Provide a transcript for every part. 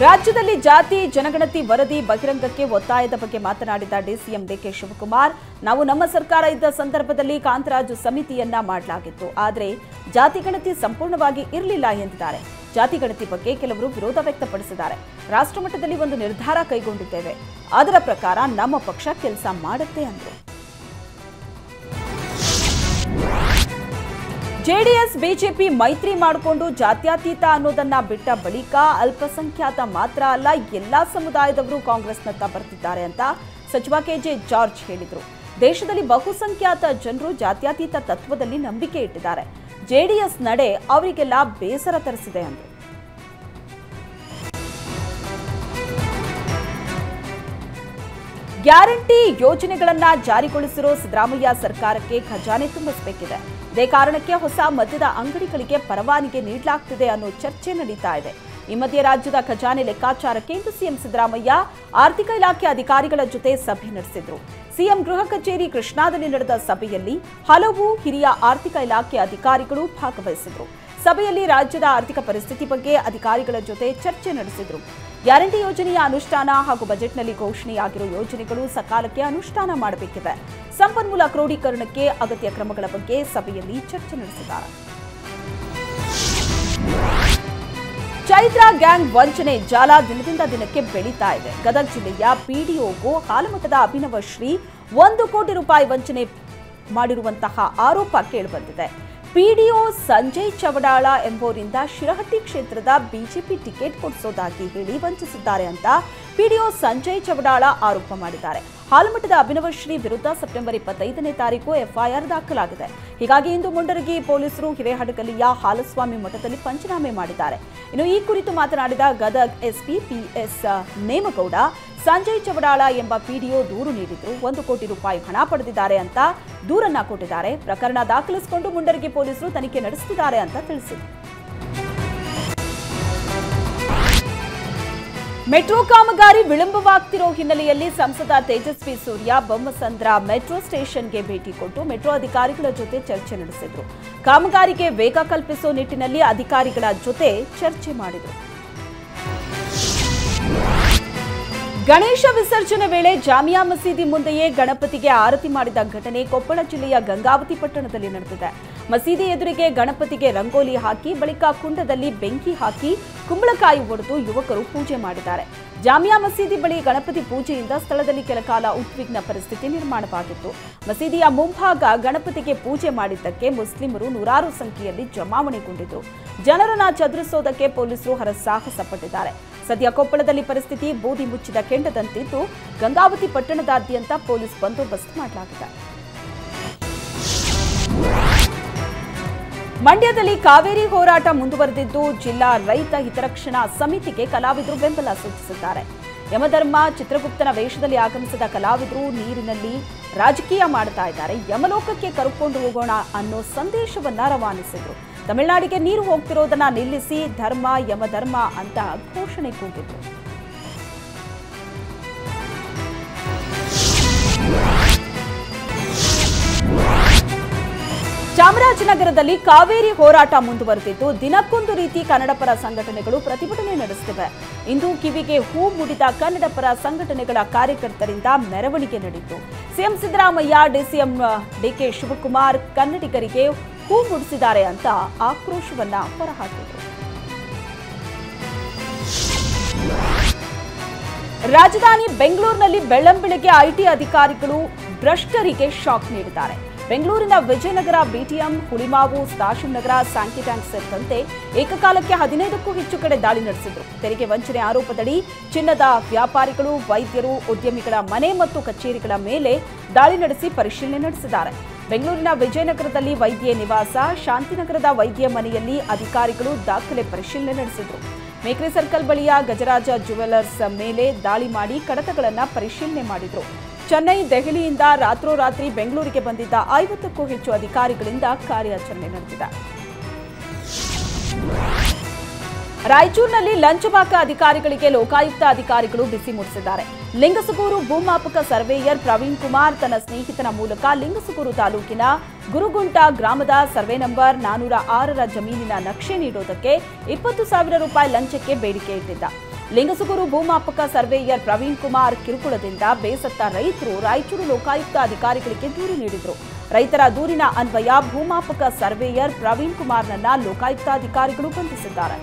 ರಾಜ್ಯದಲ್ಲಿ ಜಾತಿ ಜನಗಣತಿ ವರದಿ ಬಹಿರಂಗಕ್ಕೆ ಒತ್ತಾಯದ ಬಗ್ಗೆ ಮಾತನಾಡಿದ ಡಿಸಿಎಂ ಡಿಕೆ ಶಿವಕುಮಾರ್, ನಾವು ನಮ್ಮ ಸರ್ಕಾರ ಇದ್ದ ಸಂದರ್ಭದಲ್ಲಿ ಕಾಂತರಾಜು ಸಮಿತಿಯನ್ನ ಮಾಡಲಾಗಿತ್ತು, ಆದರೆ ಜಾತಿ ಗಣತಿ ಸಂಪೂರ್ಣವಾಗಿ ಇರಲಿಲ್ಲ ಎಂದಿದ್ದಾರೆ. ಜಾತಿ ಗಣತಿ ಬಗ್ಗೆ ಕೆಲವರು ವಿರೋಧ ವ್ಯಕ್ತಪಡಿಸಿದ್ದಾರೆ. ರಾಷ್ಟ್ರಮಟ್ಟದಲ್ಲಿ ಒಂದು ನಿರ್ಧಾರ ಕೈಗೊಂಡಿದ್ದೇವೆ, ಅದರ ಪ್ರಕಾರ ನಮ್ಮ ಪಕ್ಷ ಕೆಲಸ ಮಾಡುತ್ತೆ ಎಂದರು. ಜೆಡಿಎಸ್ ಬಿಜೆಪಿ ಮೈತ್ರಿ ಮಾಡಿಕೊಂಡು ಜಾತ್ಯತೀತ ಅನ್ನೋದನ್ನ ಬಿಟ್ಟ ಬಳಿಕ ಅಲ್ಪಸಂಖ್ಯಾತ ಮಾತ್ರ ಅಲ್ಲ, ಎಲ್ಲಾ ಸಮುದಾಯದವರು ಕಾಂಗ್ರೆಸ್ನತ್ತ ಬರ್ತಿದ್ದಾರೆ ಅಂತ ಸಚಿವ ಕೆಜೆ ಜಾರ್ಜ್ ಹೇಳಿದರು. ದೇಶದಲ್ಲಿ ಬಹುಸಂಖ್ಯಾತ ಜನರು ಜಾತ್ಯತೀತ ತತ್ವದಲ್ಲಿ ನಂಬಿಕೆ ಇಟ್ಟಿದ್ದಾರೆ. ಜೆಡಿಎಸ್ ನಡೆ ಅವರಿಗೆಲ್ಲ ಬೇಸರ ತರಿಸಿದೆ ಎಂದರು. ಗ್ಯಾರಂಟಿ ಯೋಜನೆಗಳನ್ನ ಜಾರಿಗೊಳಿಸಿರೋ ಸಿದ್ದರಾಮಯ್ಯ ಸರ್ಕಾರಕ್ಕೆ ಖಜಾನೆ ತುಂಬಿಸಬೇಕಿದೆ. ಇದೇ ಕಾರಣಕ್ಕೆ ಹೊಸ ಮದ್ಯದ ಅಂಗಡಿಗಳಿಗೆ ಪರವಾನಗಿ ನೀಡಲಾಗ್ತಿದೆ ಅನ್ನೋ ಚರ್ಚೆ ನಡೀತಾ ಇದೆ. ಈ ಮಧ್ಯೆ ರಾಜ್ಯದ ಖಜಾನೆ ಲೆಕ್ಕಾಚಾರಕ್ಕೆ ಇಂದು ಸಿಎಂ ಸಿದ್ದರಾಮಯ್ಯ ಆರ್ಥಿಕ ಇಲಾಖೆ ಅಧಿಕಾರಿಗಳ ಜೊತೆ ಸಭೆ ನಡೆಸಿದ್ರು. ಸಿಎಂ ಗೃಹ ಕಚೇರಿ ಕೃಷ್ಣಾದಲ್ಲಿ ನಡೆದ ಸಭೆಯಲ್ಲಿ ಹಲವು ಹಿರಿಯ ಆರ್ಥಿಕ ಇಲಾಖೆ ಅಧಿಕಾರಿಗಳು ಭಾಗವಹಿಸಿದ್ರು. ಸಭೆಯಲ್ಲಿ ರಾಜ್ಯದ ಆರ್ಥಿಕ ಪರಿಸ್ಥಿತಿ ಬಗ್ಗೆ ಅಧಿಕಾರಿಗಳ ಜೊತೆ ಚರ್ಚೆ ನಡೆಸಿದ್ರು. ಗ್ಯಾರಂಟಿ ಯೋಜನೆಯ ಅನುಷ್ಠಾನ ಹಾಗೂ ಬಜೆಟ್ನಲ್ಲಿ ಘೋಷಣೆಯಾಗಿರುವ ಯೋಜನೆಗಳು ಸಕಾಲಕ್ಕೆ ಅನುಷ್ಠಾನ ಮಾಡಬೇಕಿದೆ. ಸಂಪನ್ಮೂಲ ಕ್ರೋಢೀಕರಣಕ್ಕೆ ಅಗತ್ಯ ಕ್ರಮಗಳ ಬಗ್ಗೆ ಸಭೆಯಲ್ಲಿ ಚರ್ಚೆ ನಡೆಸಿದ್ದಾರೆ. ಚೈತ್ರ ಗ್ಯಾಂಗ್ ವಂಚನೆ ಜಾಲ ದಿನದಿಂದ ದಿನಕ್ಕೆ ಬೆಳೀತಾ ಇದೆ. ಗದಗ ಜಿಲ್ಲೆಯ ಪಿಡಿಒಗೂ ಹಾಲಮಠದ ಅಭಿನವ ಶ್ರೀ 1 ಕೋಟಿ ರೂಪಾಯಿ ವಂಚನೆ ಮಾಡಿರುವಂತಹ ಆರೋಪ ಕೇಳಿಬಂದಿದೆ. ಪಿಡಿಒ ಸಂಜಯ್ ಚವಡಾಳ ಎಂಬುವರಿಂದ ಶಿರಹಟ್ಟಿ ಕ್ಷೇತ್ರದ ಬಿಜೆಪಿ ಟಿಕೆಟ್ ಕೊಡಿಸೋದಾಗಿ ಹೇಳಿ ವಂಚಿಸಿದ್ದಾರೆ ಅಂತ ಪಿಡಿಒ ಸಂಜಯ್ ಚವಡಾಳ ಆರೋಪ ಮಾಡಿದ್ದಾರೆ. ಹಾಲಮಠದ ಅಭಿನವಶ್ರೀ ವಿರುದ್ಧ ಸೆಪ್ಟೆಂಬರ್ 25ನೇ ತಾರೀಕು ಎಫ್ಐಆರ್ ದಾಖಲಾಗಿದೆ. ಹೀಗಾಗಿ ಇಂದು ಮುಂಡರಗಿ ಪೊಲೀಸರು ಹಿರೇಹಡಗಲಿಯ ಹಾಲಸ್ವಾಮಿ ಮಠದಲ್ಲಿ ಪಂಚನಾಮೆ ಮಾಡಿದ್ದಾರೆ. ಇನ್ನು ಈ ಕುರಿತು ಮಾತನಾಡಿದ ಗದಗ್ ಎಸ್ಪಿ ಪಿಎಸ್ ನೇಮಗೌಡ, ಸಂಜಯ್ ಚವಡಾಳ ಎಂಬ ಪಿಡಿಒ ದೂರು ನೀಡಿದ್ರು, 1 ಕೋಟಿ ರೂಪಾಯಿ ಹಣ ಪಡೆದಿದ್ದಾರೆ ಅಂತ ದೂರನ್ನ ಕೊಟ್ಟಿದ್ದಾರೆ. ಪ್ರಕರಣ ದಾಖಲಿಸಿಕೊಂಡು ಮುಂಡರಗಿ ಪೊಲೀಸರು ತನಿಖೆ ನಡೆಸುತ್ತಿದ್ದಾರೆ ಅಂತ ತಿಳಿಸಿದರು. ಮೆಟ್ರೋ ಕಾಮಗಾರಿ ವಿಳಂಬವಾಗ್ತಿರೋ ಹಿನ್ನೆಲೆಯಲ್ಲಿ ಸಂಸದ ತೇಜಸ್ವಿ ಸೂರ್ಯ ಬೊಮ್ಮಸಂದ್ರ ಮೆಟ್ರೋ ಸ್ಟೇಷನ್ಗೆ ಭೇಟಿ ಕೊಟ್ಟು ಮೆಟ್ರೋ ಅಧಿಕಾರಿಗಳ ಜೊತೆ ಚರ್ಚೆ ನಡೆಸಿದರು. ಕಾಮಗಾರಿಗೆ ವೇಗ ಕಲ್ಪಿಸೋ ನಿಟ್ಟಿನಲ್ಲಿ ಅಧಿಕಾರಿಗಳ ಜೊತೆ ಚರ್ಚೆ ಮಾಡಿದರು. ಗಣೇಶ ವಿಸರ್ಜನೆ ವೇಳೆ ಜಾಮಿಯಾ ಮಸೀದಿ ಮುಂದೆಯೇ ಗಣಪತಿಗೆ ಆರತಿ ಮಾಡಿದ ಘಟನೆ ಕೊಪ್ಪಳ ಜಿಲ್ಲೆಯ ಗಂಗಾವತಿ ಪಟ್ಟಣದಲ್ಲಿ ನಡೆದಿದೆ. ಮಸೀದಿ ಎದುರಿಗೆ ಗಣಪತಿಗೆ ರಂಗೋಲಿ ಹಾಕಿ ಬಳಿಕ ಕುಂಡದಲ್ಲಿ ಬೆಂಕಿ ಹಾಕಿ ಕುಂಬಳಕಾಯಿ ಒಡೆದು ಯುವಕರು ಪೂಜೆ ಮಾಡಿದ್ದಾರೆ. ಜಾಮಿಯಾ ಮಸೀದಿ ಬಳಿ ಗಣಪತಿ ಪೂಜೆಯಿಂದ ಸ್ಥಳದಲ್ಲಿ ಕೆಲಕಾಲ ಉದ್ವಿಗ್ನ ಪರಿಸ್ಥಿತಿ ನಿರ್ಮಾಣವಾಗಿತ್ತು. ಮಸೀದಿಯ ಮುಂಭಾಗ ಗಣಪತಿಗೆ ಪೂಜೆ ಮಾಡಿದ್ದಕ್ಕೆ ಮುಸ್ಲಿಮರು ನೂರಾರು ಸಂಖ್ಯೆಯಲ್ಲಿ ಜಮಾವಣೆಗೊಂಡಿದ್ದರು. ಜನರನ್ನ ಚದುರಿಸೋದಕ್ಕೆ ಪೊಲೀಸರು ಹರಸಾಹಸ ಪಟ್ಟಿದ್ದಾರೆ. ಸದ್ಯ ಕೊಪ್ಪಳದಲ್ಲಿ ಪರಿಸ್ಥಿತಿ ಬೂದಿ ಮುಚ್ಚಿದ ಕೆಂಡದಂತಿದ್ದು ಗಂಗಾವತಿ ಪಟ್ಟಣದಾದ್ಯಂತ ಪೊಲೀಸ್ ಬಂದೋಬಸ್ತ್ ಮಾಡಲಾಗಿದೆ. ಮಂಡ್ಯದಲ್ಲಿ ಕಾವೇರಿ ಹೋರಾಟ ಮುಂದುವರೆದಿದ್ದು ಜಿಲ್ಲಾ ರೈತ ಹಿತರಕ್ಷಣಾ ಸಮಿತಿಗೆ ಕಲಾವಿದರು ಬೆಂಬಲ ಸೂಚಿಸಿದ್ದಾರೆ. ಯಮಧರ್ಮ ಚಿತ್ರಗುಪ್ತನ ವೇಷದಲ್ಲಿ ಆಗಮಿಸಿದ ಕಲಾವಿದರು ನೀರಿನಲ್ಲಿ ರಾಜಕೀಯ ಮಾಡ್ತಾ ಇದ್ದಾರೆ, ಯಮಲೋಕಕ್ಕೆ ಕರ್ಕೊಂಡು ಹೋಗೋಣ ಅನ್ನೋ ಸಂದೇಶವನ್ನ ರವಾನಿಸಿದ್ರು. ತಮಿಳುನಾಡಿಗೆ ನೀರು ಹೋಗ್ತಿರೋದನ್ನ ನಿಲ್ಲಿಸಿ ಧರ್ಮ ಯಮಧರ್ಮ ಅಂತ ಘೋಷಣೆ ಕೂಗಿದ್ರು. ಚಾಮರಾಜನಗರದಲ್ಲಿ ಕಾವೇರಿ ಹೋರಾಟ ಮುಂದುವರೆದಿದ್ದು ದಿನಕ್ಕೊಂದು ರೀತಿ ಕನ್ನಡಪರ ಸಂಘಟನೆಗಳು ಪ್ರತಿಭಟನೆ ನಡೆಸುತ್ತಿವೆ. ಇಂದು ಕಿವಿಗೆ ಹೂ ಮುಡಿದ ಕನ್ನಡಪರ ಸಂಘಟನೆಗಳ ಕಾರ್ಯಕರ್ತರಿಂದ ಮೆರವಣಿಗೆ ನಡೆಯಿತು. CM Siddaramaiah, DCM DK Shivakumar ಕನ್ನಡಿಗರಿಗೆ ಹೂ ಮುಡಿಸಿದ್ದಾರೆ ಅಂತ ಆಕ್ರೋಶವನ್ನ ಹೊರಹಾಕಿದರು. ರಾಜಧಾನಿ ಬೆಂಗಳೂರಿನಲ್ಲಿ ಬೆಳ್ಳಂಬೆಳಗ್ಗೆ ಐಟಿ ಅಧಿಕಾರಿಗಳು ಭ್ರಷ್ಟರಿಗೆ ಶಾಕ್ ನೀಡಿದ್ದಾರೆ. ಬೆಂಗಳೂರಿನ Vijayanagar, BTM, Hulimavu, station Nagar, Sankey tank ಸೇರಿದಂತೆ ಏಕಕಾಲಕ್ಕೆ 15ಕ್ಕೂ ಹೆಚ್ಚು ಕಡೆ ದಾಳಿ ನಡೆಸಿದ್ರು. ತೆರಿಗೆ ವಂಚನೆ ಆರೋಪದಡಿ ಚಿನ್ನದ ವ್ಯಾಪಾರಿಗಳು, ವೈದ್ಯರು, ಉದ್ಯಮಿಗಳ ಮನೆ ಮತ್ತು ಕಚೇರಿಗಳ ಮೇಲೆ ದಾಳಿ ನಡೆಸಿ ಪರಿಶೀಲನೆ ನಡೆಸಿದ್ದಾರೆ. ಬೆಂಗಳೂರಿನ ವಿಜಯನಗರದಲ್ಲಿ ವೈದ್ಯ ನಿವಾಸ, ಶಾಂತಿನಗರದ ವೈದ್ಯ ಮನೆಯಲ್ಲಿ ಅಧಿಕಾರಿಗಳು ದಾಖಲೆ ಪರಿಶೀಲನೆ ನಡೆಸಿದ್ರು. ಮೇಕ್ರಿ ಸರ್ಕಲ್ ಬಳಿಯ ಗಜರಾಜ ಜ್ಯುವೆಲರ್ಸ್ ಮೇಲೆ ದಾಳಿ ಮಾಡಿ ಕಡತಗಳನ್ನು ಪರಿಶೀಲನೆ ಮಾಡಿದ್ರು. ಚೆನ್ನೈ, ದೆಹಲಿಯಿಂದ ರಾತ್ರೋರಾತ್ರಿ ಬೆಂಗಳೂರಿಗೆ ಬಂದಿದ್ದ 50ಕ್ಕೂ ಹೆಚ್ಚು ಅಧಿಕಾರಿಗಳಿಂದ ಕಾರ್ಯಾಚರಣೆ ನಡೆದಿದೆ. ರಾಯಚೂರಿನಲ್ಲಿ ಲಂಚಬಾಕ ಅಧಿಕಾರಿಗಳಿಗೆ ಲೋಕಾಯುಕ್ತ ಅಧಿಕಾರಿಗಳು ಬಿಸಿ ಮುಟ್ಟಿಸಿದ್ದಾರೆ. ಲಿಂಗಸುಗೂರು ಭೂಮಾಪಕ ಸರ್ವೇಯರ್ ಪ್ರವೀಣ್ ಕುಮಾರ್ ತನ್ನ ಸ್ನೇಹಿತನ ಮೂಲಕ ಲಿಂಗಸುಗೂರು ತಾಲೂಕಿನ ಗುರುಗುಂಟ ಗ್ರಾಮದ ಸರ್ವೆ ನಂಬರ್ 406ರ ಜಮೀನಿನ ನಕ್ಷೆ ನೀಡೋದಕ್ಕೆ 20,000 ರೂಪಾಯಿ ಲಂಚಕ್ಕೆ ಬೇಡಿಕೆ ಇಟ್ಟಿದ್ದ. ಲಿಂಗಸುಗೂರು ಭೂಮಾಪಕ ಸರ್ವೇಯರ್ ಪ್ರವೀಣ್ ಕುಮಾರ್ ಕಿರುಕುಳದಿಂದ ಬೇಸತ್ತ ರೈತರು ರಾಯಚೂರು ಲೋಕಾಯುಕ್ತ ಅಧಿಕಾರಿಗಳಿಗೆ ದೂರು ನೀಡಿದರು. ರೈತರ ದೂರಿನ ಅನ್ವಯ ಭೂಮಾಪಕ ಸರ್ವೇಯರ್ ಪ್ರವೀಣ್ ಕುಮಾರ್ನನ್ನ ಲೋಕಾಯುಕ್ತ ಅಧಿಕಾರಿಗಳು ಬಂಧಿಸಿದ್ದಾರೆ.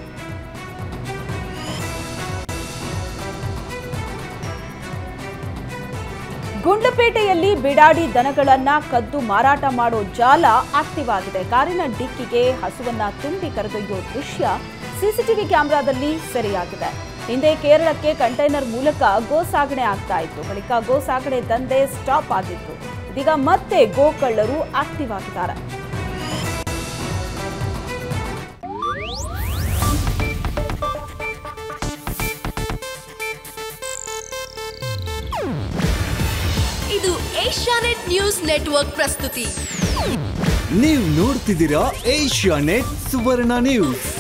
ಗುಂಡ್ಲಪೇಟೆಯಲ್ಲಿ ಬಿಡಾಡಿ ದನಗಳನ್ನ ಕದ್ದು ಮಾರಾಟ ಮಾಡೋ ಜಾಲ ಆಕ್ಟಿವ್ ಆಗಿದೆ. ಕಾರಿನ ಡಿಕ್ಕಿಗೆ ಹಸುವನ್ನ ತುಂಬಿ ಕರೆದೊಯ್ಯುವ ದೃಶ್ಯ ಸಿಸಿಟಿವಿ ಕ್ಯಾಮೆರಾದಲ್ಲಿ ಸೆರೆಯಾಗಿದೆ. ಹಿಂದೆ ಕೇರಳಕ್ಕೆ ಕಂಟೈನರ್ ಮೂಲಕ ಗೋ ಸಾಗಣೆ ಆಗ್ತಾ ಇತ್ತು. ಬಳಿಕ ಗೋ ಸಾಗಣೆ ದಂಧೆ ಸ್ಟಾಪ್ ಆಗಿತ್ತು. ಇದೀಗ ಮತ್ತೆ ಗೋ ಕಳ್ಳರು ಆಕ್ಟಿವ್ ಆಗಿದ್ದಾರೆ. ಇದು ಏಷ್ಯಾನೆಟ್ ನ್ಯೂಸ್ ನೆಟ್ವರ್ಕ್ ಪ್ರಸ್ತುತಿ. ನೀವು ನೋಡ್ತಿದ್ದೀರಾ ಏಷ್ಯಾನೆಟ್ ಸುವರ್ಣ ನ್ಯೂಸ್.